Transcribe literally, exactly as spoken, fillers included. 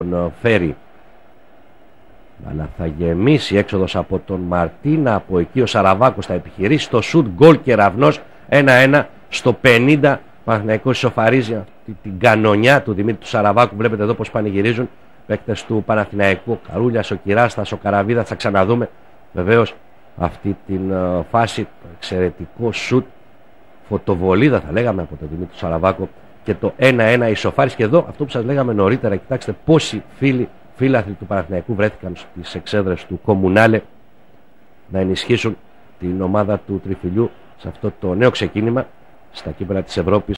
φέρει. Αλλά θα γεμίσει έξοδος από τον Μαρτίνα. Από εκεί ο Σαραβάκος θα επιχειρήσει το σουτ, γκολ και ραυνός. ένα ένα στο πενήντα. Παναθηναϊκός ισοφαρίζει αυτή την κανονιά του Δημήτρη του Σαραβάκου. Βλέπετε εδώ πως πανηγυρίζουν παίκτες του Παναθηναϊκού. Ο Καρούλιας, ο Κυράστας, ο Καραβίδας. Θα ξαναδούμε βεβαίως αυτή την uh, φάση. Το εξαιρετικό σουτ, φωτοβολίδα θα λέγαμε από τον Δημήτρη του Σαραβάκου. Και το ένα ένα ισοφάρισε. Και εδώ αυτό που σας λέγαμε νωρίτερα. Κοιτάξτε πόσοι φίλοι, φίλαθλοι του Παναθηναϊκού βρέθηκαν στις εξέδρες του Κομμουνάλε να ενισχύσουν την ομάδα του Τριφυλιού σε αυτό το νέο ξεκίνημα στα κύπελλα της Ευρώπης.